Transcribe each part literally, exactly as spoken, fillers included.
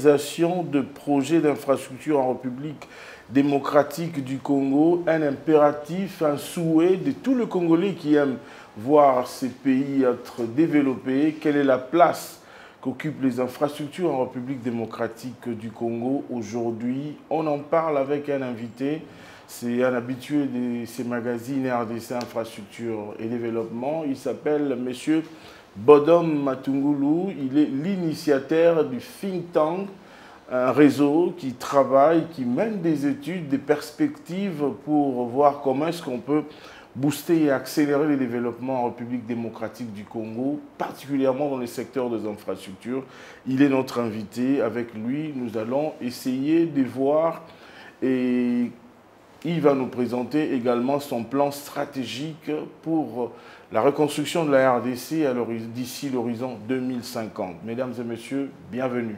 réalisation de projets d'infrastructure en République démocratique du Congo, un impératif, un souhait de tous les Congolais qui aiment voir ces pays être développés. Quelle est la place qu'occupent les infrastructures en République démocratique du Congo aujourd'hui? On en parle avec un invité. C'est un habitué de ces magazines R D C Infrastructure et Développement. Il s'appelle M. Bodom Matungulu. Il est l'initiateur du think tank, un réseau qui travaille, qui mène des études, des perspectives pour voir comment est-ce qu'on peut booster et accélérer le développement en République démocratique du Congo, particulièrement dans le secteur des infrastructures. Il est notre invité. Avec lui, nous allons essayer de voir et il va nous présenter également son plan stratégique pour la reconstruction de la R D C d'ici l'horizon deux mille cinquante. Mesdames et messieurs, bienvenue.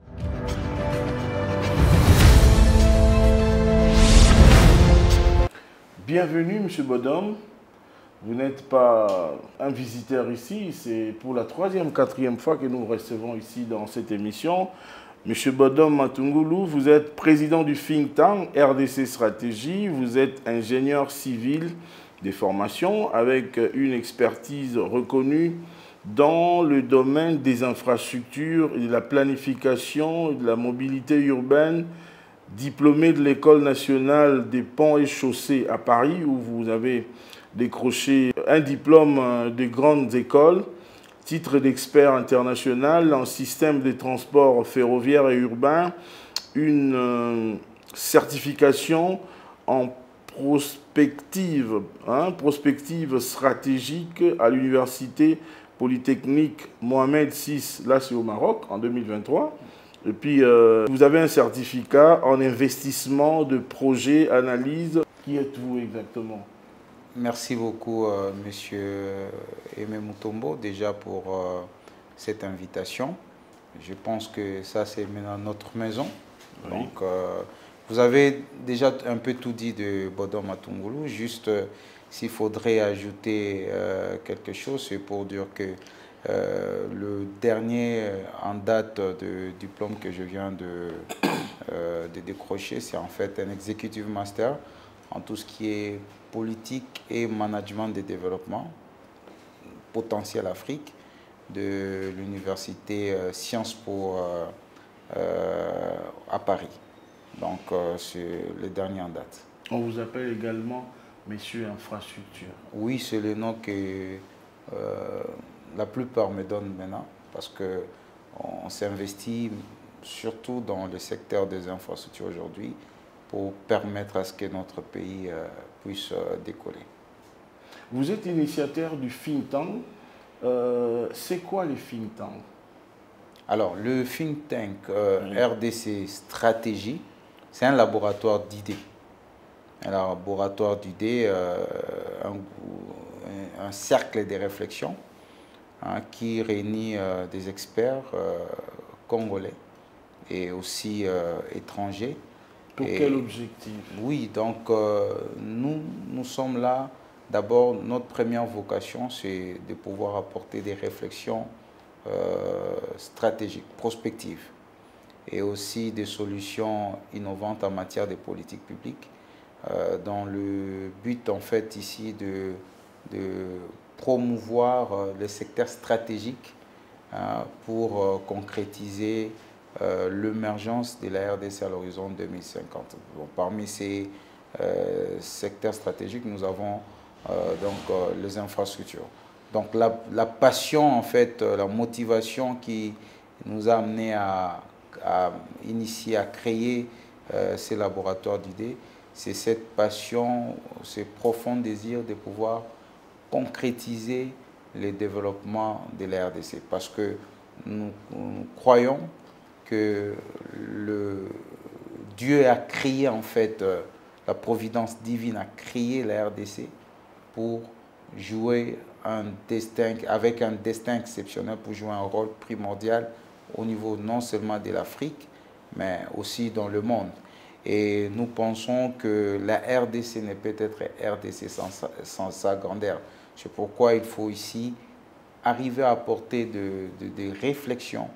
Bienvenue, M. Bodom. Vous n'êtes pas un visiteur ici, c'est pour la troisième, quatrième fois que nous vous recevons ici dans cette émission. M. Bodom Matungulu, vous êtes président du think tank R D C Stratégie, vous êtes ingénieur civil de formation avec une expertise reconnue dans le domaine des infrastructures et de la planification et de la mobilité urbaine, diplômé de l'École nationale des ponts et chaussées à Paris, où vous avez décroché un diplôme de grandes écoles, titre d'expert international en système de transport ferroviaire et urbain, une euh, certification en prospective, hein, prospective stratégique à l'université polytechnique Mohamed six, là c'est au Maroc, en deux mille vingt-trois. Et puis, euh, vous avez un certificat en investissement de projet, analyse. Qui êtes-vous exactement? Merci beaucoup, euh, Monsieur Aimé Mutombo, déjà pour euh, cette invitation. Je pense que ça, c'est maintenant notre maison. Oui. Donc, euh, vous avez déjà un peu tout dit de Bodom Matungulu. Juste, euh, s'il faudrait ajouter euh, quelque chose, c'est pour dire que euh, le dernier en date de diplôme que je viens de, euh, de décrocher, c'est en fait un Executive Master en tout ce qui est politique et management de développement potentiel Afrique de l'université euh, Sciences Po euh, euh, à Paris. Donc, euh, c'est le dernier en date. On vous appelle également Messieurs Infrastructure. Oui, c'est le nom que euh, la plupart me donnent maintenant parce qu'on s'investit surtout dans le secteur des infrastructures aujourd'hui pour permettre à ce que notre pays euh, puisse euh, décoller. Vous êtes initiateur du think tank. Euh, c'est quoi le think tank? Alors, le think tank euh, oui. R D C Stratégie, c'est un laboratoire d'idées. Un laboratoire d'idées, euh, un, un cercle de réflexion hein, qui réunit euh, des experts euh, congolais et aussi euh, étrangers. Pour et, quel objectif? Oui, donc euh, nous, nous sommes là. D'abord, notre première vocation, c'est de pouvoir apporter des réflexions euh, stratégiques, prospectives, et aussi des solutions innovantes en matière de politique publique, euh, dans le but, en fait, ici, de, de promouvoir euh, les secteurs stratégiques hein, pour euh, concrétiser Euh, l'émergence de la R D C à l'horizon deux mille cinquante. Bon, parmi ces euh, secteurs stratégiques, nous avons euh, donc, euh, les infrastructures. Donc la, la passion, en fait, euh, la motivation qui nous a amené à, à initier, à créer euh, ces laboratoires d'idées, c'est cette passion, ce profond désir de pouvoir concrétiser les développements de la R D C. Parce que nous, nous croyons que le Dieu a créé, en fait, euh, la providence divine a créé la R D C pour jouer un destin, avec un destin exceptionnel, pour jouer un rôle primordial au niveau non seulement de l'Afrique, mais aussi dans le monde. Et nous pensons que la R D C n'est peut-être R D C sans, sans sa grandeur. C'est pourquoi il faut ici arriver à apporter des de, de réflexions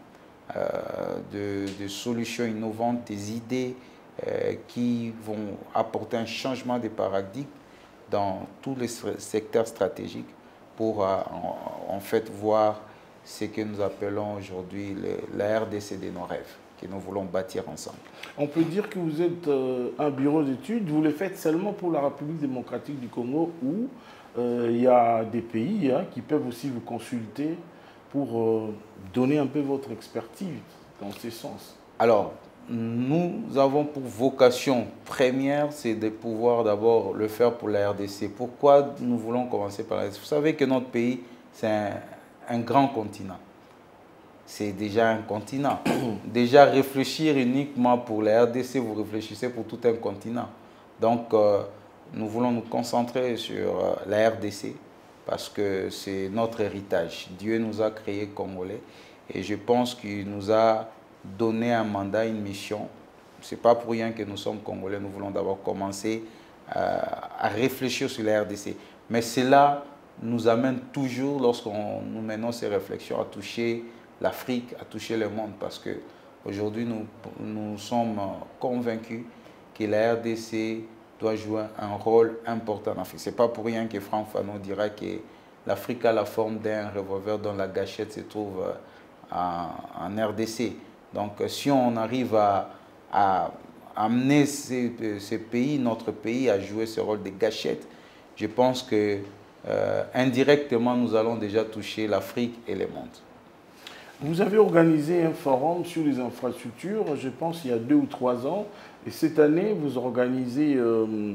euh, de, de solutions innovantes, des idées euh, qui vont apporter un changement de paradigme dans tous les secteurs stratégiques pour euh, en, en fait voir ce que nous appelons aujourd'hui la R D C de nos rêves, que nous voulons bâtir ensemble. On peut dire que vous êtes euh, un bureau d'études, vous le faites seulement pour la République démocratique du Congo ou euh, il y a des pays hein, qui peuvent aussi vous consulter pour euh, donner un peu votre expertise dans ce sens? Alors, nous avons pour vocation première, c'est de pouvoir d'abord le faire pour la R D C. Pourquoi nous voulons commencer par la R D C? Vous savez que notre pays, c'est un, un grand continent. C'est déjà un continent. Déjà, réfléchir uniquement pour la R D C, vous réfléchissez pour tout un continent. Donc, euh, nous voulons nous concentrer sur euh, la R D C parce que c'est notre héritage. Dieu nous a créés Congolais et je pense qu'il nous a donné un mandat, une mission. Ce n'est pas pour rien que nous sommes Congolais. Nous voulons d'abord commencer euh, à réfléchir sur la R D C. Mais cela nous amène toujours, lorsqu'on nous menons ces réflexions, à toucher l'Afrique, à toucher le monde. Parce qu'aujourd'hui, nous, nous sommes convaincus que la R D C doit jouer un rôle important en Afrique. Ce n'est pas pour rien que Franck Fanon dira que l'Afrique a la forme d'un revolver dont la gâchette se trouve en, en R D C. Donc, si on arrive à, à amener ces, ces pays, notre pays, à jouer ce rôle de gâchette, je pense que euh, indirectement, nous allons déjà toucher l'Afrique et le monde. Vous avez organisé un forum sur les infrastructures, je pense, il y a deux ou trois ans. Et cette année, vous organisez euh,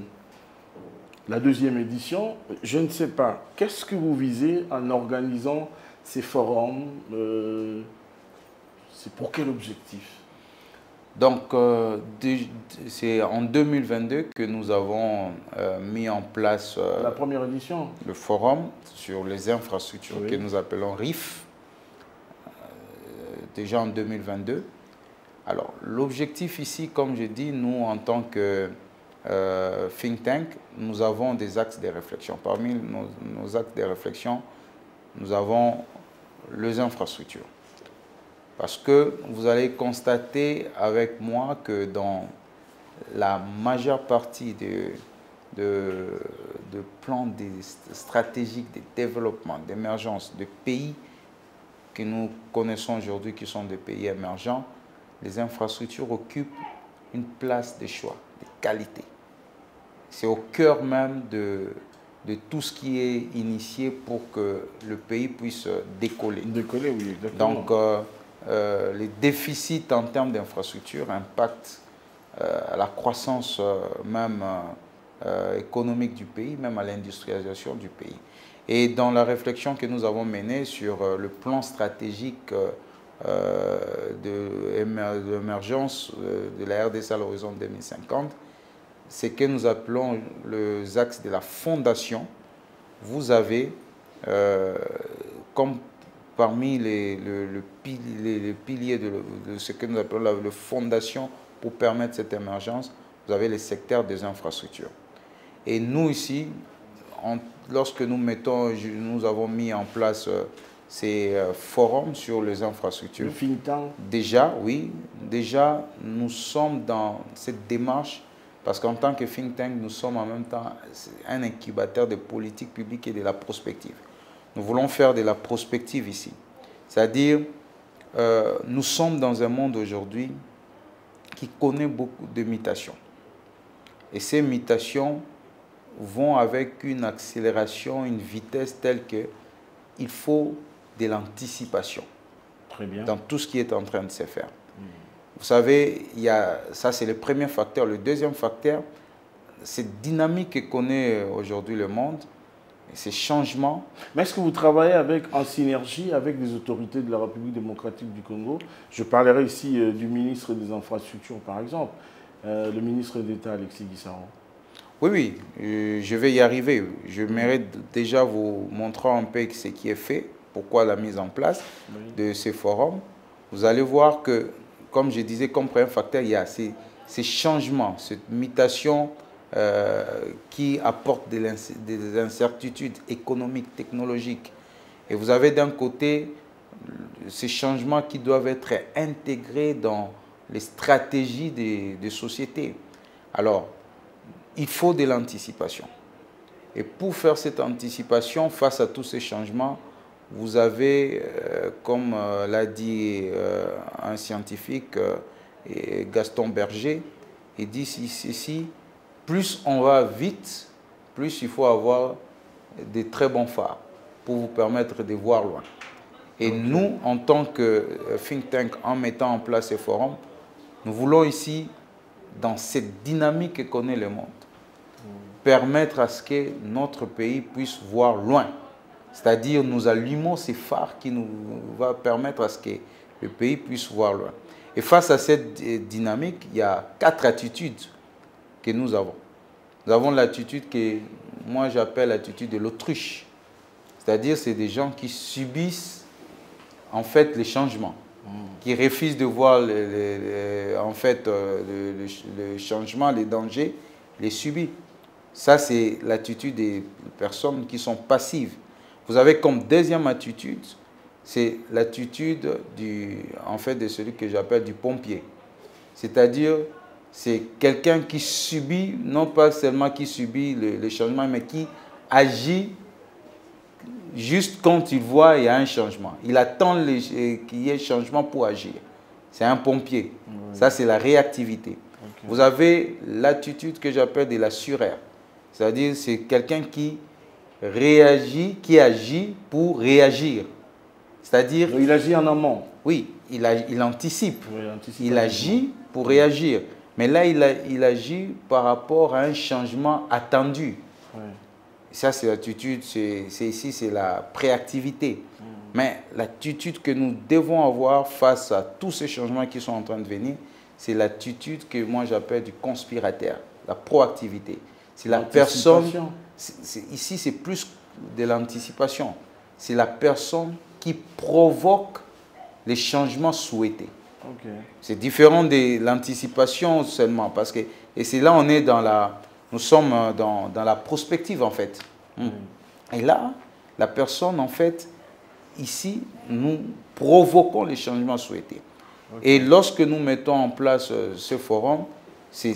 la deuxième édition. Je ne sais pas, qu'est-ce que vous visez en organisant ces forums? euh, C'est pour quel objectif? Donc, euh, c'est en deux mille vingt-deux que nous avons euh, mis en place euh, la première édition, le forum sur les infrastructures, oui, que nous appelons R I F, euh, déjà en deux mille vingt-deux. Alors, l'objectif ici, comme je dis, nous, en tant que euh, think tank, nous avons des axes de réflexion. Parmi nos, nos axes de réflexion, nous avons les infrastructures. Parce que vous allez constater avec moi que dans la majeure partie de, de, de plans stratégiques de développement, d'émergence de pays que nous connaissons aujourd'hui, qui sont des pays émergents, les infrastructures occupent une place de choix, de qualité. C'est au cœur même de, de tout ce qui est initié pour que le pays puisse décoller. Décoller, oui, exactement. Donc, euh, euh, les déficits en termes d'infrastructures impactent euh, la croissance euh, même euh, économique du pays, même à l'industrialisation du pays. Et dans la réflexion que nous avons menée sur euh, le plan stratégique euh, de l'émergence de la R D C à l'horizon deux mille cinquante, c'est que nous appelons les axes de la fondation. Vous avez, euh, comme parmi les, le, le pilier, les piliers de, de ce que nous appelons la, la fondation pour permettre cette émergence, vous avez les secteurs des infrastructures. Et nous ici, en, lorsque nous mettons, nous avons mis en place euh, ces euh, forums sur les infrastructures. Le think tank. Déjà, oui, déjà, nous sommes dans cette démarche parce qu'en tant que think tank, nous sommes en même temps un incubateur de politique publique et de la prospective. Nous voulons faire de la prospective ici. C'est-à-dire, euh, nous sommes dans un monde aujourd'hui qui connaît beaucoup de mutations. Et ces mutations vont avec une accélération, une vitesse telle qu'il faut de l'anticipation dans tout ce qui est en train de se faire. Mmh. Vous savez, il y a, ça c'est le premier facteur. Le deuxième facteur, cette dynamique que connaît aujourd'hui le monde, ces changements. Mais est-ce que vous travaillez avec, en synergie avec les autorités de la République démocratique du Congo? Je parlerai ici euh, du ministre des Infrastructures, par exemple, euh, le ministre d'État Alexis Guissaro. Oui, oui, euh, je vais y arriver. Je mérite déjà vous montrer un peu ce qui est fait, pourquoi la mise en place oui. de ces forums. Vous allez voir que, comme je disais, comme premier facteur, il y a ces, ces changements, cette mutation euh, qui apporte des, des incertitudes économiques, technologiques. Et vous avez d'un côté ces changements qui doivent être intégrés dans les stratégies des, des sociétés. Alors, il faut de l'anticipation. Et pour faire cette anticipation face à tous ces changements, vous avez, euh, comme euh, l'a dit euh, un scientifique, euh, Gaston Berger, il dit ici, plus on va vite, plus il faut avoir des très bons phares pour vous permettre de voir loin. Et okay. Nous, en tant que think tank, en mettant en place ces forums, nous voulons ici, dans cette dynamique que connaît le monde, mmh. permettre à ce que notre pays puisse voir loin. C'est-à-dire, nous allumons ces phares qui nous va permettre à ce que le pays puisse voir loin. Et face à cette dynamique, il y a quatre attitudes que nous avons. Nous avons l'attitude que moi j'appelle l'attitude de l'autruche. C'est-à-dire, c'est des gens qui subissent en fait les changements, mmh. qui refusent de voir les, les, les, en fait, euh, le, le, le changement, les dangers, les subit. Ça, c'est l'attitude des personnes qui sont passives. Vous avez comme deuxième attitude, c'est l'attitude du, en fait, de celui que j'appelle du pompier. C'est-à-dire, c'est quelqu'un qui subit, non pas seulement qui subit le, le changement, mais qui agit juste quand il voit il y a un changement. Il attend qu'il y ait changement pour agir. C'est un pompier. Oui. Ça, c'est la réactivité. Okay. Vous avez l'attitude que j'appelle de la suraire. C'est-à-dire, c'est quelqu'un qui réagit, qui agit pour réagir. C'est-à-dire... Il agit en amont. Oui, il, a, il anticipe. Oui, anticipe. Il agit pour réagir. Mais là, il, a, il agit par rapport à un changement attendu. Oui. Ça, c'est l'attitude, c'est ici, c'est la préactivité. Mmh. Mais l'attitude que nous devons avoir face à tous ces changements qui sont en train de venir, c'est l'attitude que moi j'appelle du conspirateur, la proactivité. C'est la personne, c est, c est, ici c'est plus de l'anticipation, c'est la personne qui provoque les changements souhaités. Okay. C'est différent de l'anticipation seulement, parce que, et c'est là on est dans la... Nous sommes dans, dans la prospective, en fait. Mmh. Et là, la personne, en fait, ici, nous provoquons les changements souhaités. Okay. Et lorsque nous mettons en place euh, ce forum, c'est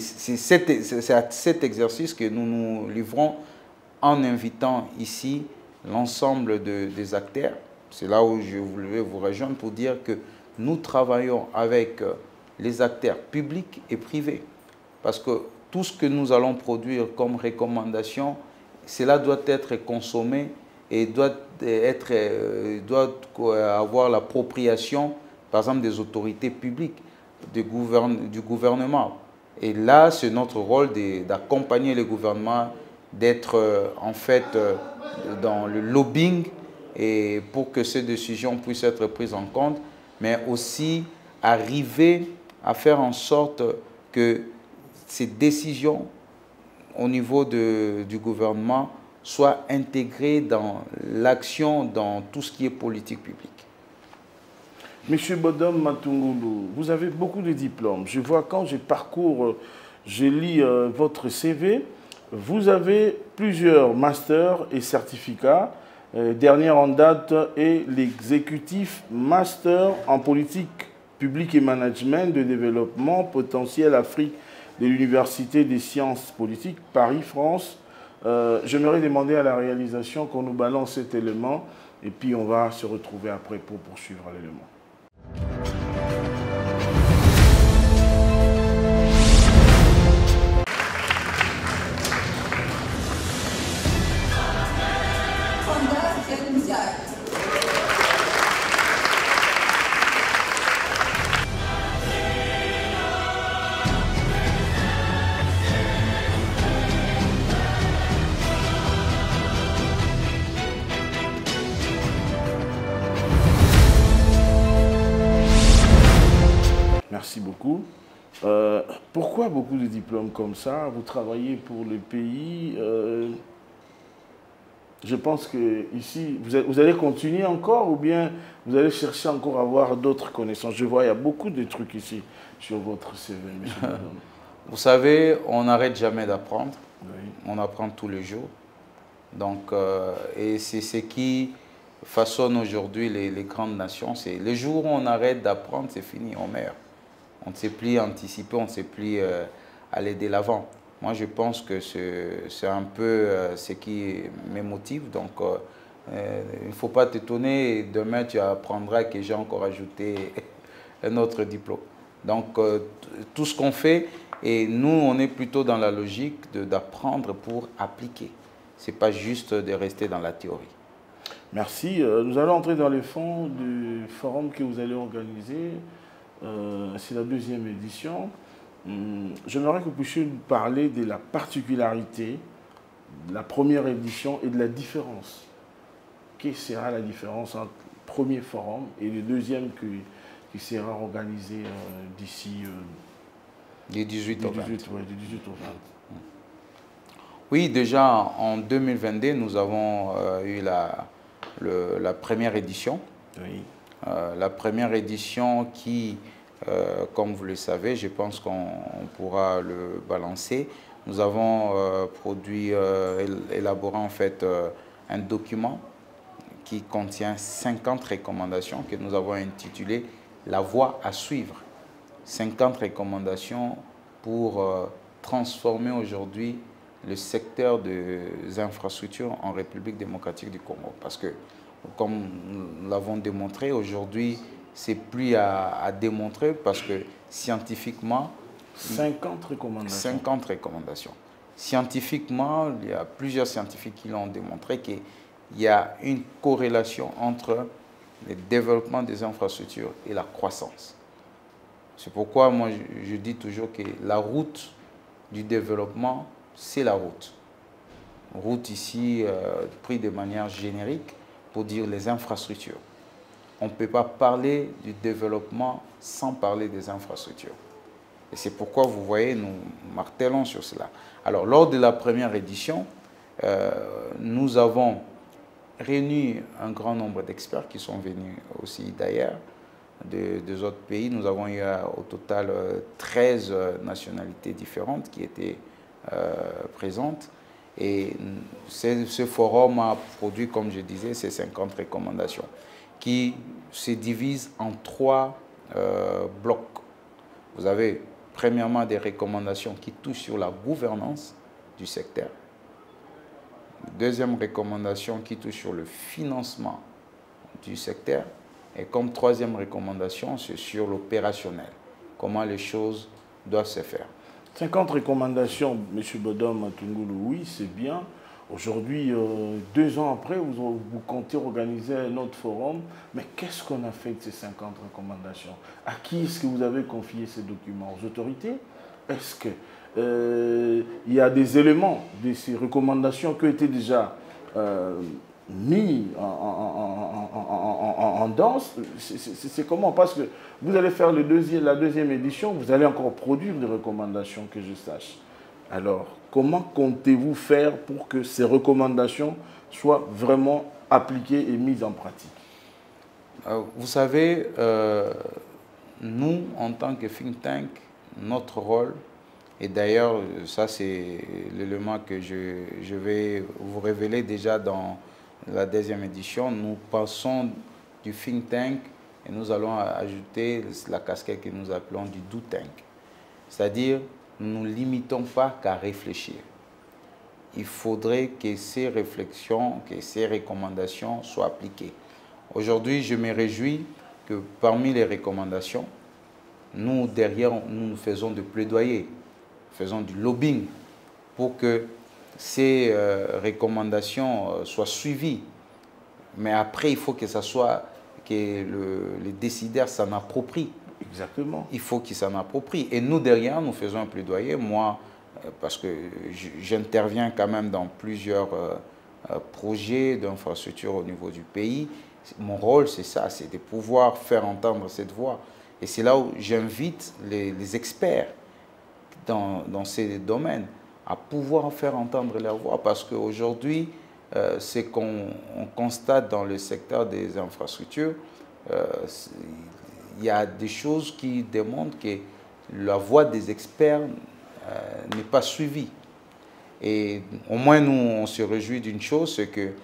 à cet exercice que nous nous livrons en invitant ici l'ensemble de, des acteurs. C'est là où je voulais vous rejoindre pour dire que nous travaillons avec euh, les acteurs publics et privés. Parce que tout ce que nous allons produire comme recommandation, cela doit être consommé et doit, être, doit avoir l'appropriation, par exemple, des autorités publiques, du, gouverne, du gouvernement. Et là, c'est notre rôle d'accompagner le gouvernement, d'être en fait dans le lobbying et pour que ces décisions puissent être prises en compte, mais aussi arriver à faire en sorte que ces décisions au niveau de, du gouvernement soient intégrées dans l'action, dans tout ce qui est politique publique. Monsieur Bodom Matungulu, vous avez beaucoup de diplômes. Je vois quand je parcours, je lis euh, votre C V, vous avez plusieurs masters et certificats. Euh, dernière en date est l'exécutif master en politique publique et management de développement potentiel Afrique de l'Université des sciences politiques, Paris-France. Euh, J'aimerais demander à la réalisation qu'on nous balance cet élément et puis on va se retrouver après pour poursuivre l'élément. Merci beaucoup. Euh, pourquoi beaucoup de diplômes comme ça? Vous travaillez pour le pays. Euh, je pense que ici, vous allez, vous allez continuer encore ou bien vous allez chercher encore à avoir d'autres connaissances? Je vois, il y a beaucoup de trucs ici sur votre C V, monsieur Bodom. Vous savez, on n'arrête jamais d'apprendre. Oui. On apprend tous les jours. Donc, euh, et c'est ce qui façonnent aujourd'hui les, les grandes nations. C'est le jour où on arrête d'apprendre, c'est fini, on meurt. On ne sait plus anticiper, on ne sait plus euh, aller de l'avant. Moi, je pense que c'est un peu euh, ce qui me motive. Donc, euh, euh, il ne faut pas t'étonner. Demain, tu apprendras que j'ai encore ajouté un autre diplôme. Donc, euh, tout ce qu'on fait, et nous, on est plutôt dans la logique d'apprendre pour appliquer. Ce n'est pas juste de rester dans la théorie. Merci. Euh, nous allons entrer dans les fonds du forum que vous allez organiser. Euh, c'est la deuxième édition. Hum, J'aimerais que vous puissiez nous parler de la particularité de la première édition et de la différence. Quelle sera la différence entre le premier forum et le deuxième que, qui sera organisé euh, d'ici euh, du dix-huit au vingt. Ouais, du dix-huit au vingt. Oui, déjà en deux mille vingt-deux, nous avons euh, eu la, le, la première édition. Oui. Euh, la première édition qui, euh, comme vous le savez, je pense qu'on pourra le balancer. Nous avons euh, produit, euh, élaboré en fait euh, un document qui contient cinquante recommandations que nous avons intitulé « La voie à suivre ». cinquante recommandations pour euh, transformer aujourd'hui le secteur des infrastructures en République démocratique du Congo. Parce que, comme nous l'avons démontré, aujourd'hui, c'est plus à, à démontrer parce que scientifiquement... cinquante recommandations. cinquante recommandations. Scientifiquement, il y a plusieurs scientifiques qui l'ont démontré qu'il y a une corrélation entre le développement des infrastructures et la croissance. C'est pourquoi moi je, je dis toujours que la route du développement, c'est la route. Route ici, euh, pris de manière générique pour dire les infrastructures. On ne peut pas parler du développement sans parler des infrastructures. Et c'est pourquoi vous voyez, nous martelons sur cela. Alors, lors de la première édition, euh, nous avons réuni un grand nombre d'experts qui sont venus aussi d'ailleurs, de, des autres pays. Nous avons eu euh, au total euh, treize euh, nationalités différentes qui étaient euh, présentes. Et ce, ce forum a produit, comme je disais, ces cinquante recommandations qui se divisent en trois euh, blocs. Vous avez premièrement des recommandations qui touchent sur la gouvernance du secteur. Deuxième recommandation qui touche sur le financement du secteur. Et comme troisième recommandation, c'est sur l'opérationnel. Comment les choses doivent se faire. cinquante recommandations, M. Bodom Matungulu, oui, c'est bien. Aujourd'hui, euh, deux ans après, vous, vous comptez organiser un autre forum. Mais qu'est-ce qu'on a fait de ces cinquante recommandations? À qui est-ce que vous avez confié ces documents? Aux autorités? Est-ce qu'il euh, y a des éléments de ces recommandations qui ont été déjà euh, mis en, en, en, en, en, en danse? C'est comment? Parce que vous allez faire le deuxième, la deuxième édition, vous allez encore produire des recommandations que je sache. Alors, comment comptez-vous faire pour que ces recommandations soient vraiment appliquées et mises en pratique? euh, Vous savez, euh, nous, en tant que think tank, notre rôle, et d'ailleurs, ça c'est l'élément que je, je vais vous révéler déjà dans la deuxième édition, nous passons du think tank et nous allons ajouter la casquette que nous appelons du do tank. C'est-à-dire, nous ne limitons pas qu'à réfléchir. Il faudrait que ces réflexions, que ces recommandations soient appliquées. Aujourd'hui, je me réjouis que parmi les recommandations, nous, derrière, nous faisons du plaidoyer, faisons du lobbying pour que ces euh, recommandations euh, soient suivies. Mais après, il faut que ça soit, que le, les décideurs s'en approprient. Exactement. Il faut qu'ils s'en approprient. Et nous, derrière, nous faisons un plaidoyer. Moi, euh, parce que j'interviens quand même dans plusieurs euh, euh, projets d'infrastructure au niveau du pays. Mon rôle, c'est ça, c'est de pouvoir faire entendre cette voix. Et c'est là où j'invite les, les experts dans, dans ces domaines à pouvoir faire entendre leur voix. Parce qu'aujourd'hui, euh, ce qu'on constate dans le secteur des infrastructures, euh, il y a des choses qui démontrent que la voix des experts euh, n'est pas suivie. Et au moins, nous, on se réjouit d'une chose, c'est que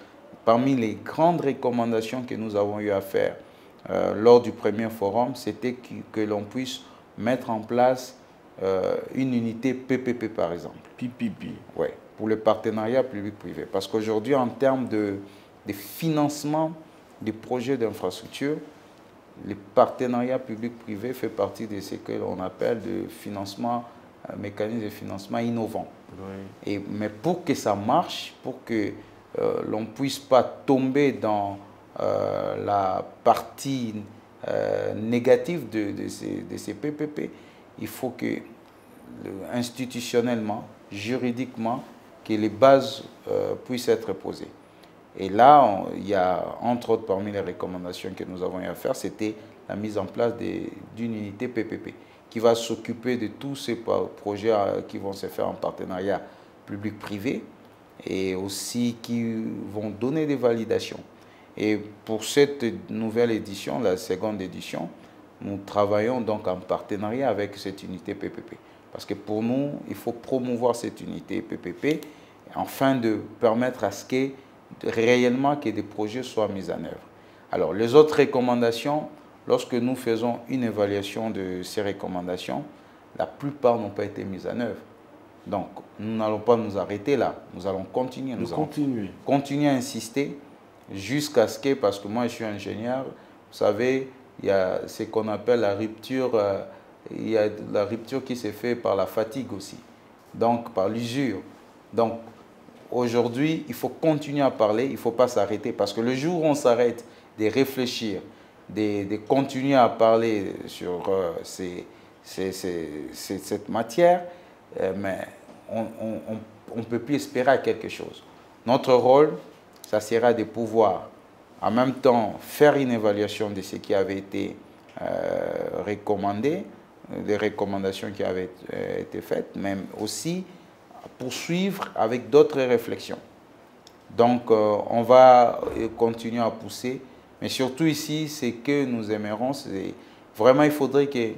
parmi les grandes recommandations que nous avons eu à faire euh, lors du premier forum, c'était que, que l'on puisse mettre en place euh, une unité P P P, par exemple. P P P. Oui, pour le partenariat public-privé. Parce qu'aujourd'hui, en termes de, de financement des projets d'infrastructure, le partenariat public-privé fait partie de ce que l'on appelle de financement, euh, mécanisme de financement innovant. Oui. Et, mais pour que ça marche, pour que euh, l'on ne puisse pas tomber dans euh, la partie euh, négative de, de, ces, de ces P P P, il faut que le, institutionnellement, juridiquement, que les bases euh, puissent être posées. Et là, on, il y a, entre autres, parmi les recommandations que nous avons eu à faire, c'était la mise en place d'une unité P P P qui va s'occuper de tous ces projets euh, qui vont se faire en partenariat public-privé et aussi qui vont donner des validations. Et pour cette nouvelle édition, la seconde édition, nous travaillons donc en partenariat avec cette unité P P P. Parce que pour nous, il faut promouvoir cette unité P P P afin de permettre à ce que réellement que des projets soient mis en œuvre. Alors, les autres recommandations, lorsque nous faisons une évaluation de ces recommandations, la plupart n'ont pas été mises en œuvre. Donc, nous n'allons pas nous arrêter là. Nous allons continuer. Nous, nous allons continuer. continuer à insister jusqu'à ce que, parce que moi je suis ingénieur, vous savez, il y a ce qu'on appelle la rupture, euh, il y a la rupture qui s'est faite par la fatigue aussi, donc par l'usure. Donc, aujourd'hui, il faut continuer à parler, il ne faut pas s'arrêter, parce que le jour où on s'arrête de réfléchir, de, de continuer à parler sur euh, ces, ces, ces, ces, cette matière, euh, mais on ne peut plus espérer à quelque chose. Notre rôle, ça sera de pouvoir, en même temps, faire une évaluation de ce qui avait été euh, recommandé, des recommandations qui avaient euh, été faites, mais aussi poursuivre avec d'autres réflexions. Donc, euh, on va continuer à pousser, mais surtout ici, ce que nous aimerons, c'est vraiment, il faudrait que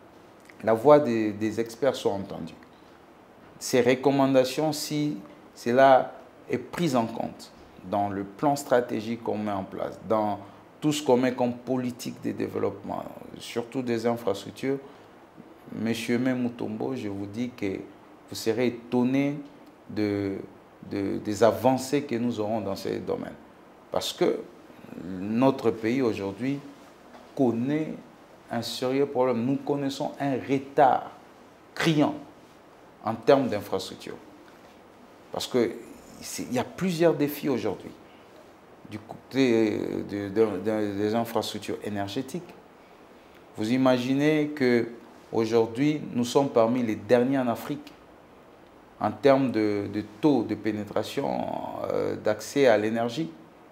la voix des, des experts soit entendue. Ces recommandations, si cela est pris en compte dans le plan stratégique qu'on met en place, dans tout ce qu'on met comme politique de développement, surtout des infrastructures, Monsieur Mutombo, je vous dis que vous serez étonné de, de, des avancées que nous aurons dans ces domaines. Parce que notre pays aujourd'hui connaît un sérieux problème. Nous connaissons un retard criant en termes d'infrastructure. Parce qu'il y a plusieurs défis aujourd'hui du côté de, de, de, des infrastructures énergétiques. Vous imaginez qu'aujourd'hui, nous sommes parmi les derniers en Afrique en termes de, de taux de pénétration euh, d'accès à l'énergie.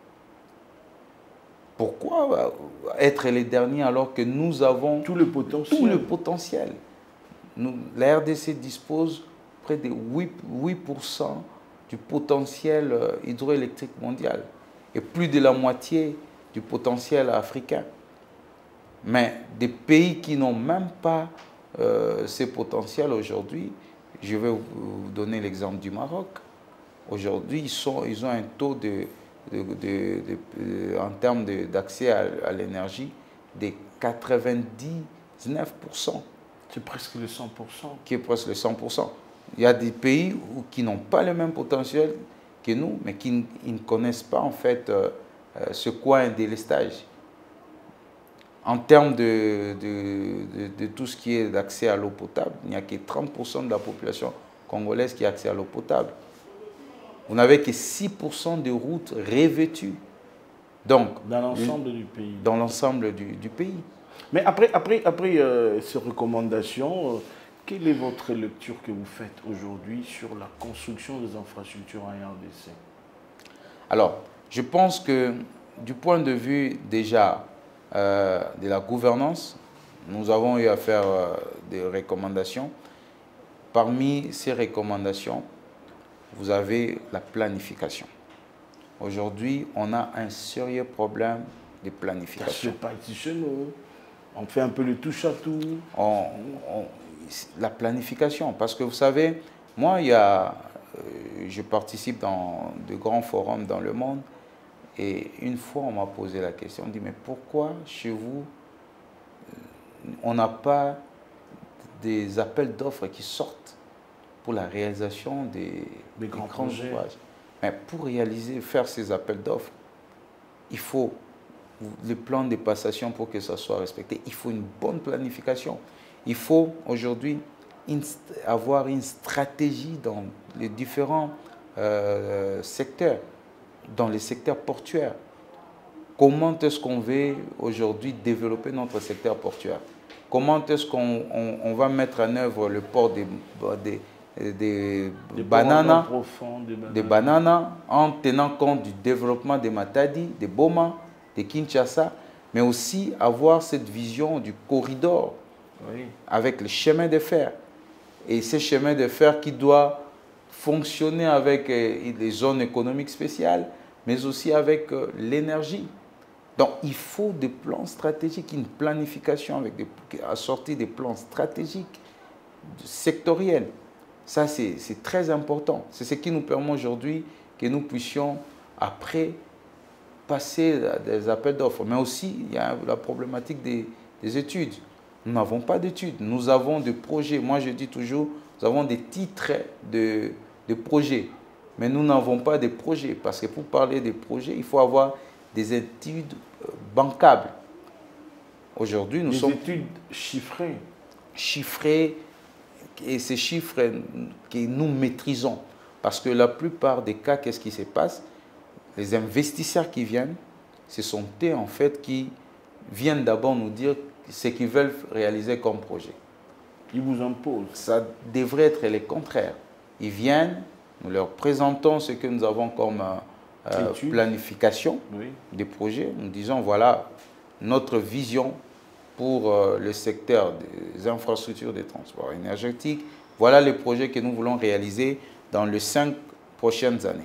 Pourquoi être les derniers alors que nous avons tout le potentiel, tout le potentiel. Nous, la R D C dispose près de huit pour cent du potentiel hydroélectrique mondial et plus de la moitié du potentiel africain. Mais des pays qui n'ont même pas euh, ces potentiels aujourd'hui, je vais vous donner l'exemple du Maroc. Aujourd'hui, ils, ils ont un taux de, de, de, de, de, en termes d'accès à, à l'énergie de quatre-vingt-dix-neuf pour cent. C'est presque le cent pour cent. Qui est presque le cent pour cent. Il y a des pays où, qui n'ont pas le même potentiel que nous, mais qui ils ne connaissent pas en fait euh, ce qu'est un délestage. En termes de, de, de, de tout ce qui est d'accès à l'eau potable, il n'y a que trente pour cent de la population congolaise qui a accès à l'eau potable. Vous n'avez que six pour cent de routes revêtues. Donc, dans l'ensemble du pays. Dans l'ensemble du, du pays. Mais après, après, après euh, ces recommandations, euh, quelle est votre lecture que vous faites aujourd'hui sur la construction des infrastructures en R D C? Alors, je pense que du point de vue déjà euh, de la gouvernance, nous avons eu à faire euh, des recommandations. Parmi ces recommandations, vous avez la planification. Aujourd'hui, on a un sérieux problème de planification. Ça se passe chez nous. On fait un peu le touche-à-tout. On, on, la planification, parce que vous savez, moi, il y a, euh, je participe dans de grands forums dans le monde. Et une fois, on m'a posé la question, on dit, mais pourquoi chez vous, on n'a pas des appels d'offres qui sortent pour la réalisation des, des grands, grands projets. ouvrages? Mais pour réaliser, faire ces appels d'offres, il faut le plan de passation pour que ça soit respecté. Il faut une bonne planification. Il faut aujourd'hui avoir une stratégie dans les différents euh, secteurs, dans les secteurs portuaires. Comment est-ce qu'on veut aujourd'hui développer notre secteur portuaire? Comment est-ce qu'on on, on va mettre en œuvre le port des, des, des, des bananes, des bananes. des bananes en tenant compte du développement des Matadi, des Boma, des Kinshasa, mais aussi avoir cette vision du corridor oui. avec le chemin de fer. Et ces chemins de fer qui doivent fonctionner avec les zones économiques spéciales, mais aussi avec l'énergie. Donc il faut des plans stratégiques, une planification avec des, assortie des plans stratégiques sectoriels. Ça, c'est très important. C'est ce qui nous permet aujourd'hui que nous puissions, après, passer des appels d'offres. Mais aussi, il y a la problématique des, des études. Nous n'avons pas d'études. Nous avons des projets. Moi, je dis toujours, nous avons des titres de, de projets. Mais nous n'avons pas de projets. Parce que pour parler des projets, il faut avoir des études bancables. Aujourd'hui, nous des sommes... Des études chiffrées. Chiffrées. Et ces chiffres que nous maîtrisons. Parce que la plupart des cas, qu'est-ce qui se passe? Les investisseurs qui viennent, ce sont eux en fait qui viennent d'abord nous dire ce qu'ils veulent réaliser comme projet. Ils vous imposent. Ça devrait être le contraire. Ils viennent, nous leur présentons ce que nous avons comme euh, planification oui. des projets. Nous disons voilà notre vision pour euh, le secteur des infrastructures de transport énergétique. Voilà les projets que nous voulons réaliser dans les cinq prochaines années.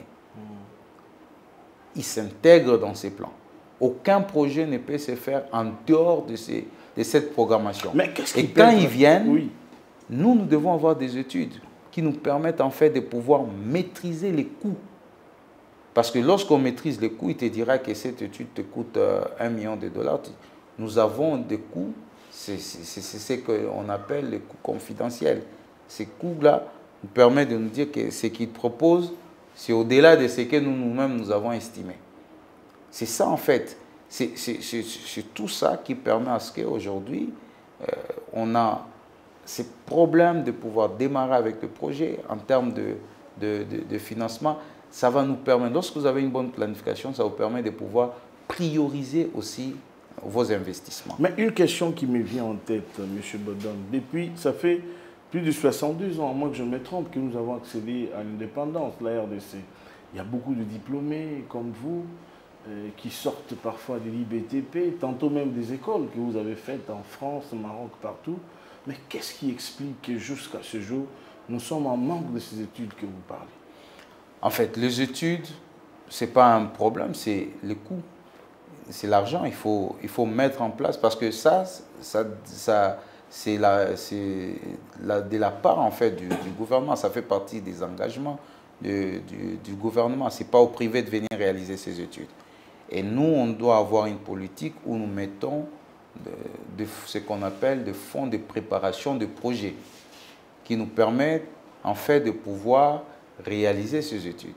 Ils s'intègrent dans ces plans. Aucun projet ne peut se faire en dehors de, ces, de cette programmation. Mais qu'est-ce Et quand ils viennent, oui. nous, nous devons avoir des études qui nous permettent en fait de pouvoir maîtriser les coûts. Parce que lorsqu'on maîtrise les coûts, il te dira que cette étude te coûte euh, un million de dollars. Nous avons des coûts, c'est ce qu'on appelle les coûts confidentiels. Ces coûts-là nous permettent de nous dire que ce qu'ils proposent, c'est au-delà de ce que nous nous-mêmes nous avons estimé. C'est ça en fait. C'est tout ça qui permet à ce qu'aujourd'hui, euh, on a ces problèmes de pouvoir démarrer avec le projet en termes de, de, de, de financement. Ça va nous permettre, lorsque vous avez une bonne planification, ça vous permet de pouvoir prioriser aussi vos investissements. Mais une question qui me vient en tête, M. Bodom, depuis, ça fait plus de soixante-deux ans, à moins que je me trompe, que nous avons accédé à l'indépendance, la R D C. Il y a beaucoup de diplômés comme vous euh, qui sortent parfois de l'I B T P, tantôt même des écoles que vous avez faites en France, au Maroc, partout. Mais qu'est-ce qui explique que jusqu'à ce jour, nous sommes en manque de ces études que vous parlez? En fait, les études, ce n'est pas un problème, c'est le coût. C'est l'argent, il faut, il faut mettre en place parce que ça, ça, ça c'est la, la, de la part en fait du, du gouvernement, ça fait partie des engagements de, du, du gouvernement. Ce n'est pas au privé de venir réaliser ces études. Et nous, on doit avoir une politique où nous mettons de, de ce qu'on appelle des fonds de préparation de projets qui nous permettent en fait de pouvoir réaliser ces études.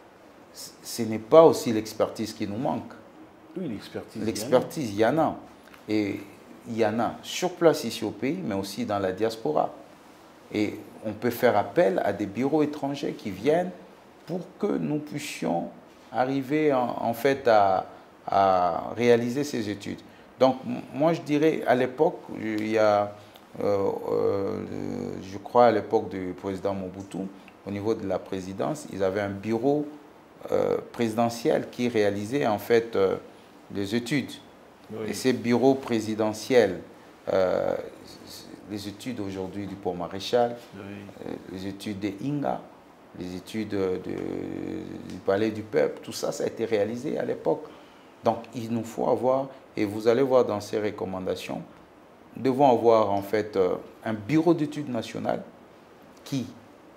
Ce n'est pas aussi l'expertise qui nous manque. Oui, l'expertise. L'expertise, il y en a. Et il y en a sur place ici au pays, mais aussi dans la diaspora. Et on peut faire appel à des bureaux étrangers qui viennent pour que nous puissions arriver en, en fait à, à réaliser ces études. Donc moi je dirais à l'époque, il y a, euh, euh, je crois à l'époque du président Mobutu, au niveau de la présidence, ils avaient un bureau euh, présidentiel qui réalisait en fait euh, des études. Oui. Et ces bureaux présidentiels, euh, les études aujourd'hui du port Maréchal, oui. euh, les études des Inga, les études de, du Palais du Peuple, tout ça, ça a été réalisé à l'époque. Donc il nous faut avoir, et vous allez voir dans ces recommandations, nous devons avoir en fait euh, un bureau d'études nationales qui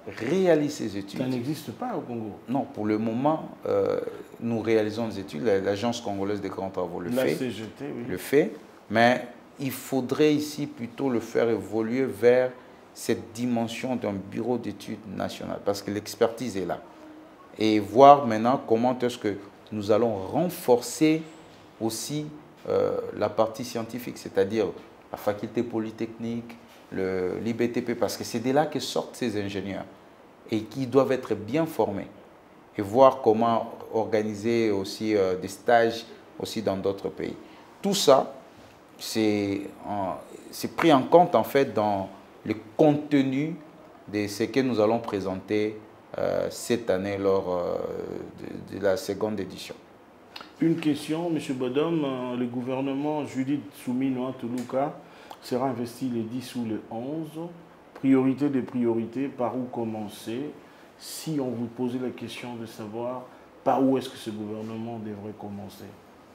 réalise ces études. Ça n'existe pas au Congo? Non, pour le moment, euh, nous réalisons des études. L'Agence congolaise des grands travaux le La fait. C G T, oui. Le fait, mais il faudrait ici plutôt le faire évoluer vers cette dimension d'un bureau d'études national, parce que l'expertise est là. Et voir maintenant comment est-ce que nous allons renforcer aussi euh, la partie scientifique, c'est-à-dire la faculté polytechnique, l'I B T P, parce que c'est de là que sortent ces ingénieurs et qui doivent être bien formés, et voir comment organiser aussi euh, des stages aussi dans d'autres pays. Tout ça, c'est pris en compte en fait dans le contenu de ce que nous allons présenter euh, cette année lors euh, de, de la seconde édition. Une question, M. Bodom, euh, le gouvernement Judith Souminoa Toulouka sera investi les dix ou les onze. Priorité des priorités, par où commencer? Si on vous posait la question de savoir par où est-ce que ce gouvernement devrait commencer?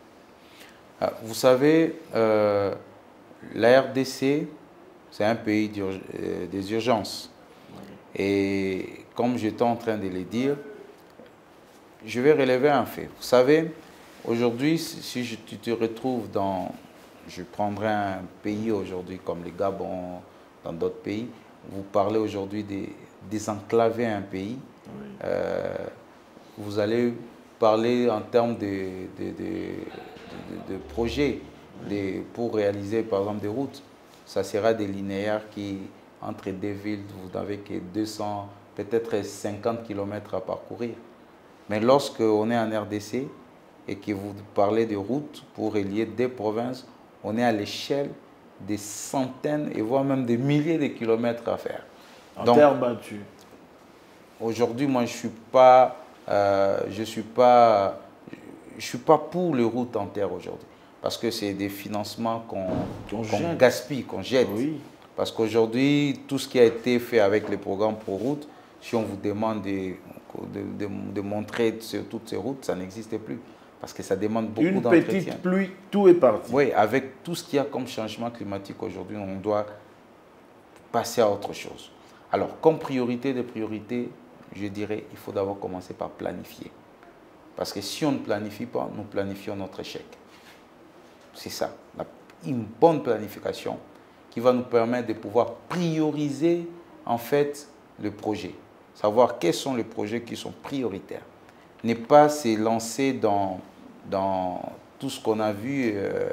Vous savez, euh, la R D C, c'est un pays euh, des urgences. Et comme j'étais en train de le dire, je vais relever un fait. Vous savez, aujourd'hui, si je, tu te retrouves dans, je prendrai un pays aujourd'hui comme le Gabon, dans d'autres pays, vous parlez aujourd'hui des désenclaver un pays, oui. euh, vous allez parler en termes de, de, de, de, de projets de, pour réaliser par exemple des routes. Ça sera des linéaires qui, entre deux villes, vous n'avez que deux cents, peut-être cinquante kilomètres à parcourir. Mais lorsque on est en R D C et que vous parlez de routes pour relier des provinces, on est à l'échelle des centaines et voire même des milliers de kilomètres à faire. En Donc, terre battue. Aujourd'hui, moi, je suis pas, euh, je suis pas, je suis pas pour les routes en terre aujourd'hui, parce que c'est des financements qu'on qu'on gaspille, qu'on jette. Oui. Parce qu'aujourd'hui, tout ce qui a été fait avec les programmes ProRoute, si on vous demande de, de, de, de montrer toutes ces routes, ça n'existe plus. Parce que ça demande beaucoup d'entretien. Une petite pluie, tout est parti. Oui, avec tout ce qu'il y a comme changement climatique aujourd'hui, on doit passer à autre chose. Alors, comme priorité des priorités, je dirais il faut d'abord commencer par planifier. Parce que si on ne planifie pas, nous planifions notre échec. C'est ça, une bonne planification qui va nous permettre de pouvoir prioriser en fait le projet. Savoir quels sont les projets qui sont prioritaires. Ne pas se lancer dans, dans tout ce qu'on a vu euh,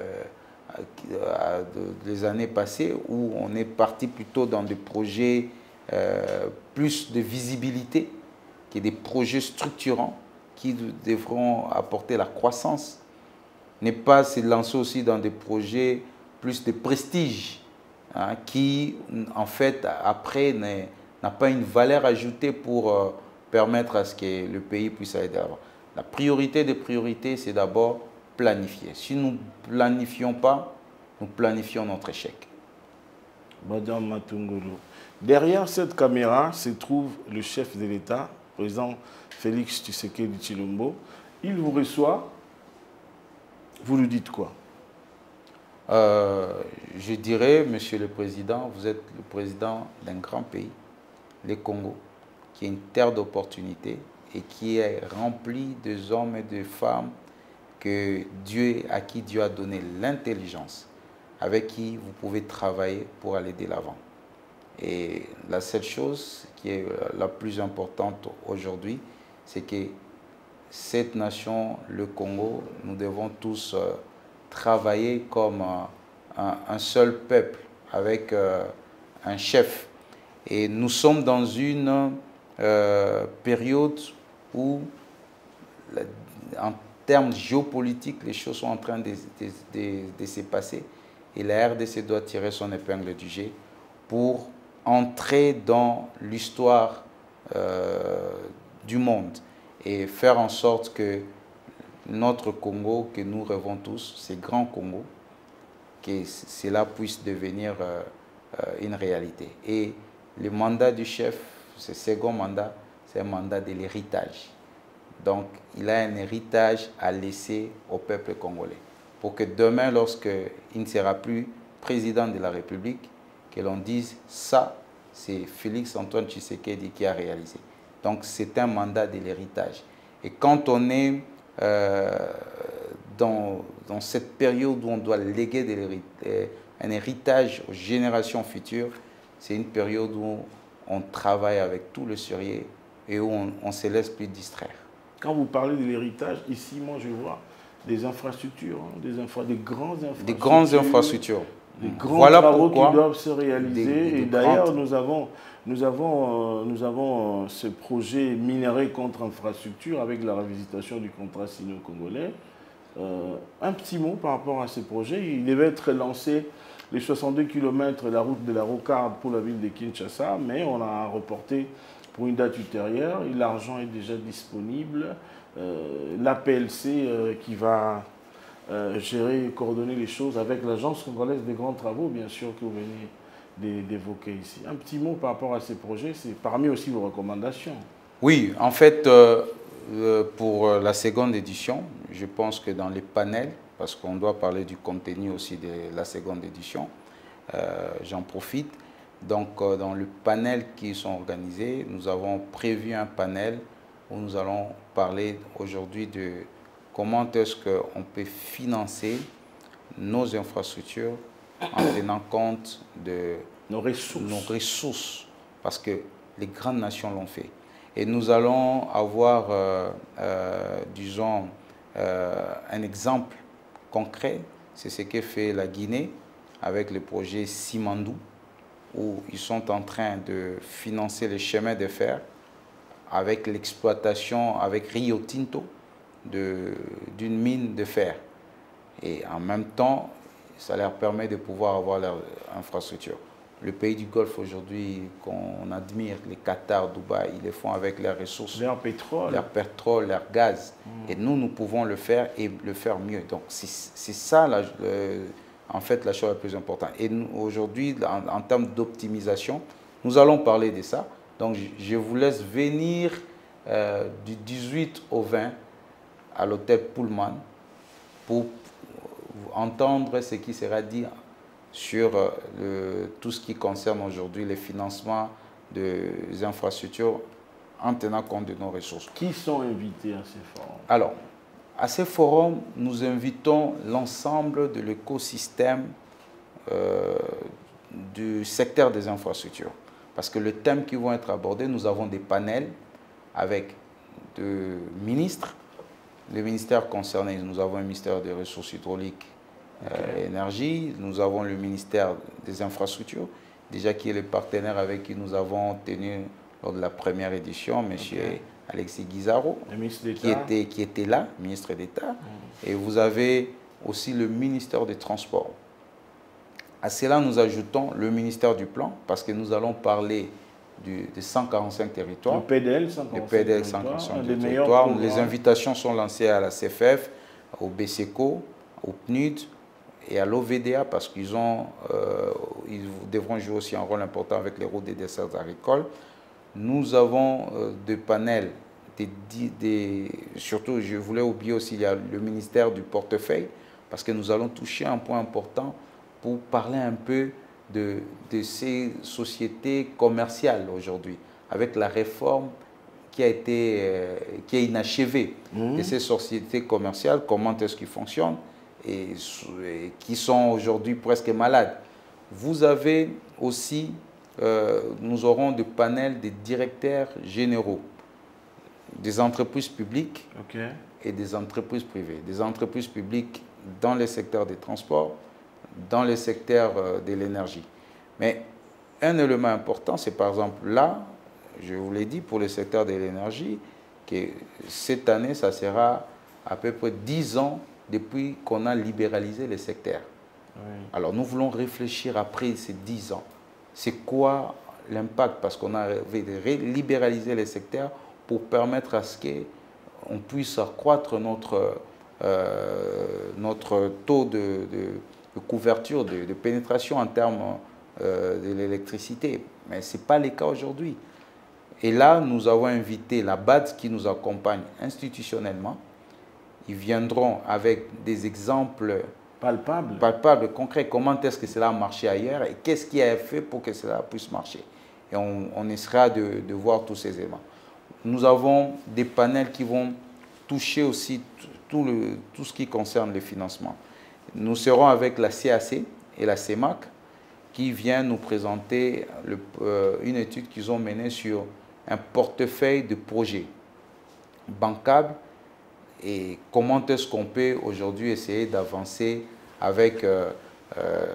les années passées où on est parti plutôt dans des projets euh, plus de visibilité que des projets structurants qui devront apporter la croissance. Ne pas se lancer aussi dans des projets plus de prestige hein, qui en fait après n'a pas une valeur ajoutée pour euh, permettre à ce que le pays puisse aller de l'avant. La priorité des priorités, c'est d'abord planifier. Si nous ne planifions pas, nous planifions notre échec. Madame Matungulu, derrière cette caméra se trouve le chef de l'État, le président Félix Tshisekedi Tshilombo. Il vous reçoit, vous lui dites quoi? euh, Je dirais, Monsieur le Président, vous êtes le président d'un grand pays, le Congo, qui est une terre d'opportunités et qui est remplie de hommes et de femmes que Dieu, à qui Dieu a donné l'intelligence, avec qui vous pouvez travailler pour aller de l'avant. Et la seule chose qui est la plus importante aujourd'hui, c'est que cette nation, le Congo, nous devons tous euh, travailler comme euh, un, un seul peuple, avec euh, un chef. Et nous sommes dans une euh, période où, la, en termes géopolitiques, les choses sont en train de, de, de, de se passer. Et la R D C doit tirer son épingle du jeu pour entrer dans l'histoire euh, du monde et faire en sorte que notre Congo, que nous rêvons tous, ce grand Congo, que cela puisse devenir euh, une réalité. Et le mandat du chef, ce second mandat, c'est un mandat de l'héritage. Donc, il a un héritage à laisser au peuple congolais. Pour que demain, lorsqu'il ne sera plus président de la République, que l'on dise ça, c'est Félix-Antoine Tshisekedi qui a réalisé. Donc c'est un mandat de l'héritage. Et quand on est euh, dans, dans cette période où on doit léguer de l'héritage, un héritage aux générations futures, c'est une période où on travaille avec tout le sérieux et où on ne se laisse plus distraire. Quand vous parlez de l'héritage, ici, moi, je vois des infrastructures, hein, des, infra, des grandes infrastructures. Des grandes infrastructures. Des grands Voilà travaux pourquoi qui doivent se réaliser. des, des et d'ailleurs, grandes... nous avons, nous avons, euh, nous avons euh, ce projet minerai contre infrastructure avec la revisitation du contrat sino-congolais. Euh, un petit mot par rapport à ce projet. Il devait être lancé les soixante-deux kilomètres de la route de la Rocarde pour la ville de Kinshasa, mais on a reporté pour une date ultérieure. L'argent est déjà disponible. Euh, L'A P L C euh, qui va euh, gérer et coordonner les choses avec l'Agence congolaise des grands travaux, bien sûr, que vous venez d'évoquer ici. Un petit mot par rapport à ces projets, c'est parmi aussi vos recommandations. Oui, en fait, euh, euh, pour la seconde édition, je pense que dans les panels, parce qu'on doit parler du contenu aussi de la seconde édition, euh, j'en profite. Donc, euh, dans le panel qui sont organisés, nous avons prévu un panel où nous allons parler aujourd'hui de comment est-ce qu'on peut financer nos infrastructures en tenant compte de nos ressources. nos ressources, parce que les grandes nations l'ont fait. Et nous allons avoir, euh, euh, disons, euh, un exemple concret, c'est ce que fait la Guinée avec le projet Simandou, où ils sont en train de financer les chemins de fer avec l'exploitation, avec Rio Tinto, d'une mine de fer. Et en même temps, ça leur permet de pouvoir avoir leur infrastructure. Le pays du Golfe aujourd'hui, qu'on admire, les Qatar, Dubaï, ils le font avec leurs ressources. Leur pétrole. Leur pétrole, leur gaz. Mmh. Et nous, nous pouvons le faire et le faire mieux. Donc, c'est ça, la, le, en fait, la chose la plus importante. Et aujourd'hui, en, en termes d'optimisation, nous allons parler de ça. Donc, je vous laisse venir euh, du dix-huit au vingt à l'hôtel Pullman pour entendre ce qui sera dit sur le, tout ce qui concerne aujourd'hui les financements des infrastructures en tenant compte de nos ressources. Qui sont invités à ces forums? Alors, à ces forums, nous invitons l'ensemble de l'écosystème euh, du secteur des infrastructures. Parce que le thème qui vont être abordés, nous avons des panels avec des ministres. Les ministères concernés, nous avons un ministère des ressources hydrauliques et okay. euh, énergie, nous avons le ministère des infrastructures, déjà qui est le partenaire avec qui nous avons tenu lors de la première édition, M. Okay. Alexis Guizarro, qui était, qui était là, ministre d'État. Mm. Et vous avez aussi le ministère des Transports. À cela, nous ajoutons le ministère du Plan, parce que nous allons parler du, des cent quarante-cinq territoires. Le P D L cent quarante-cinq territoires. Les invitations sont lancées à la C F F, au B C E C O, au P N U D et à l'O V D A, parce qu'ils ont, euh, ils devront jouer aussi un rôle important avec les routes des desserts agricoles. Nous avons euh, des panels, des, des, surtout, je voulais oublier aussi, il y a le ministère du portefeuille, parce que nous allons toucher un point important pour parler un peu de, de ces sociétés commerciales aujourd'hui, avec la réforme qui a été euh, qui est inachevée mmh. de ces sociétés commerciales, comment est-ce qu'ils fonctionnent et, et qui sont aujourd'hui presque malades. Vous avez aussi, euh, nous aurons des panels des directeurs généraux des entreprises publiques okay. et des entreprises privées. Des entreprises publiques dans les secteurs des transports, dans les secteurs euh, de l'énergie. Mais un élément important, c'est par exemple là, je vous l'ai dit, pour le secteur de l'énergie, que cette année, ça sera à peu près dix ans depuis qu'on a libéralisé les secteurs. Oui. Alors nous voulons réfléchir après ces dix ans. C'est quoi l'impact? Parce qu'on a libéralisé les secteurs pour permettre à ce qu'on puisse accroître notre, euh, notre taux de, de, de couverture, de, de pénétration en termes euh, de l'électricité. Mais ce n'est pas le cas aujourd'hui. Et là, nous avons invité la B A D qui nous accompagne institutionnellement. Ils viendront avec des exemples palpables, palpables concrets. Comment est-ce que cela a marché ailleurs et qu'est-ce qui a fait pour que cela puisse marcher. et on, on essaiera de, de voir tous ces éléments. Nous avons des panels qui vont toucher aussi tout, le, tout ce qui concerne le financement. Nous serons avec la C A C et la C E M A C qui vient nous présenter le, euh, une étude qu'ils ont menée sur un portefeuille de projets bancables et comment est-ce qu'on peut aujourd'hui essayer d'avancer avec euh, euh,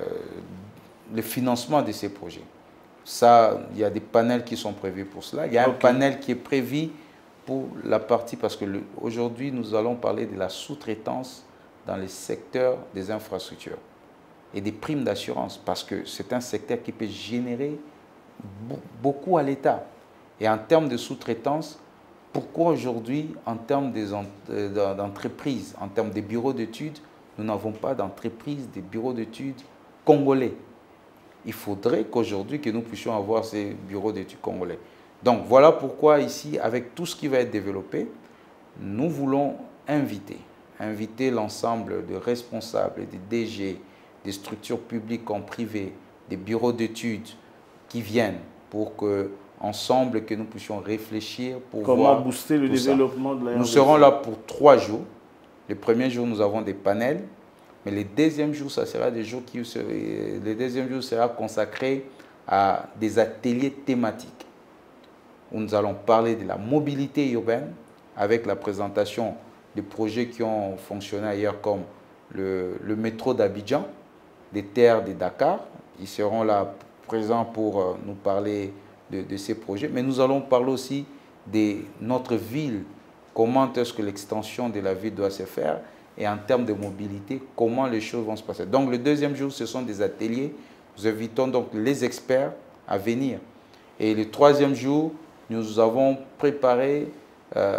le financement de ces projets. Ça, il y a des panels qui sont prévus pour cela. Il y a okay. un panel qui est prévu pour la partie, parce qu'aujourd'hui, nous allons parler de la sous-traitance dans le secteur des infrastructures et des primes d'assurance, parce que c'est un secteur qui peut générer beaucoup à l'État. Et en termes de sous-traitance, pourquoi aujourd'hui, en termes d'entreprises, en termes de bureaux d'études, nous n'avons pas d'entreprise, de bureaux d'études congolais? Il faudrait qu'aujourd'hui, que nous puissions avoir ces bureaux d'études congolais. Donc, voilà pourquoi ici, avec tout ce qui va être développé, nous voulons inviter, inviter l'ensemble de responsables, des D G, des structures publiques comme privées, des bureaux d'études qui viennent pour que, ensemble, que nous puissions réfléchir pour comment voir booster le développement ça. de la R D C. Nous serons là pour trois jours. Le premier jour, nous avons des panels. Mais le deuxième jour, ça sera des jours qui le deuxième jour sera consacré à des ateliers thématiques où nous allons parler de la mobilité urbaine avec la présentation des projets qui ont fonctionné ailleurs comme le, le métro d'Abidjan, des terres de Dakar. Ils seront là présents pour nous parler de, de ces projets. Mais nous allons parler aussi de notre ville, comment est-ce que l'extension de la ville doit se faire. Et en termes de mobilité, comment les choses vont se passer. Donc, le deuxième jour, ce sont des ateliers. Nous invitons donc les experts à venir. Et le troisième jour, nous avons préparé euh,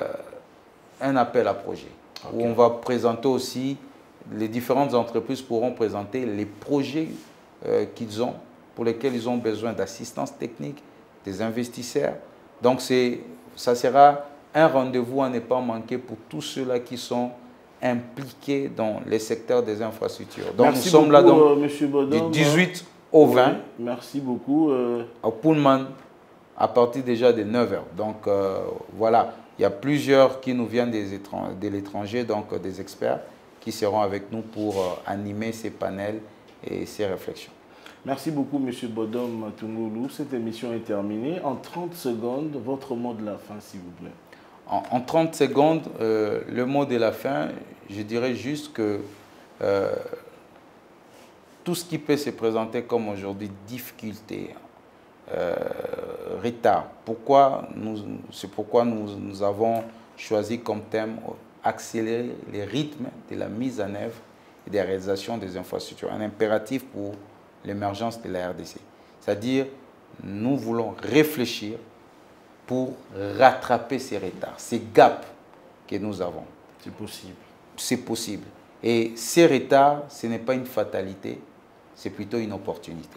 un appel à projet, okay. où on va présenter aussi, les différentes entreprises pourront présenter les projets euh, qu'ils ont, pour lesquels ils ont besoin d'assistance technique, des investisseurs. Donc, ça sera un rendez-vous à ne pas manquer pour tous ceux-là qui sont impliqués dans les secteurs des infrastructures. Donc merci nous sommes beaucoup, là donc, euh, Monsieur Bodom, du dix-huit au vingt. Oui, merci beaucoup. Euh... Au Pullman, à partir déjà de neuf heures. Donc euh, voilà, il y a plusieurs qui nous viennent des étrangers, de l'étranger, donc euh, des experts qui seront avec nous pour euh, animer ces panels et ces réflexions. Merci beaucoup, Monsieur Bodom Matungulu. Cette émission est terminée. En trente secondes, votre mot de la fin, s'il vous plaît. En trente secondes, euh, le mot de la fin, je dirais juste que euh, tout ce qui peut se présenter comme aujourd'hui difficulté, euh, retard, pourquoi nous, c'est pourquoi nous, nous avons choisi comme thème accélérer les rythmes de la mise en œuvre et des réalisations des infrastructures, un impératif pour l'émergence de la R D C. C'est-à-dire, nous voulons réfléchir pour rattraper ces retards, ces gaps que nous avons. C'est possible. C'est possible. Et ces retards, ce n'est pas une fatalité, c'est plutôt une opportunité.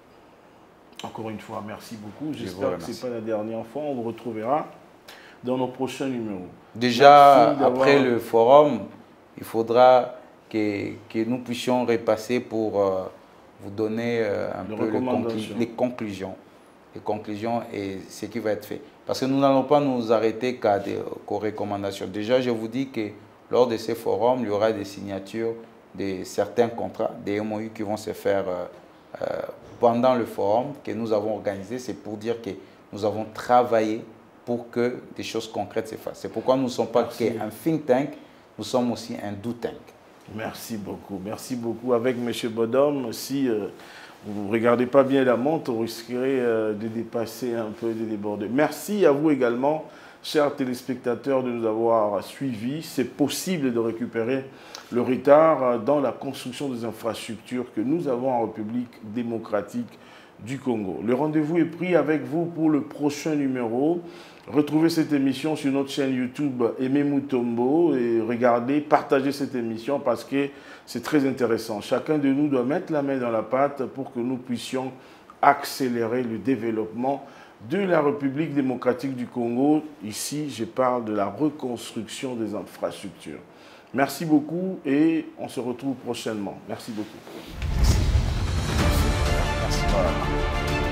Encore une fois, merci beaucoup. J'espère que ce n'est pas la dernière fois. On vous retrouvera dans nos prochains numéros. Déjà, après le forum, il faudra que, que nous puissions repasser pour euh, vous donner euh, un peu le conclu les conclusions. Les conclusions et ce qui va être fait. Parce que nous n'allons pas nous arrêter qu'à des qu'aux recommandations. Déjà, je vous dis que lors de ces forums, il y aura des signatures de certains contrats, des M O U qui vont se faire euh, euh, pendant le forum que nous avons organisé. C'est pour dire que nous avons travaillé pour que des choses concrètes se fassent. C'est pourquoi nous ne sommes pas qu'un think tank, nous sommes aussi un do tank. Merci beaucoup. Merci beaucoup. Avec M. Bodom, si euh, vous ne regardez pas bien la montre, vous risquerez euh, de dépasser un peu, de déborder. Merci à vous également, chers téléspectateurs, de nous avoir suivis. C'est possible de récupérer le retard dans la construction des infrastructures que nous avons en République démocratique du Congo. Le rendez-vous est pris avec vous pour le prochain numéro. Retrouvez cette émission sur notre chaîne YouTube Aimé Mutombo et regardez, partagez cette émission parce que c'est très intéressant. Chacun de nous doit mettre la main dans la pâte pour que nous puissions accélérer le développement de la République démocratique du Congo. Ici, je parle de la reconstruction des infrastructures. Merci beaucoup et on se retrouve prochainement. Merci beaucoup. Merci. Merci.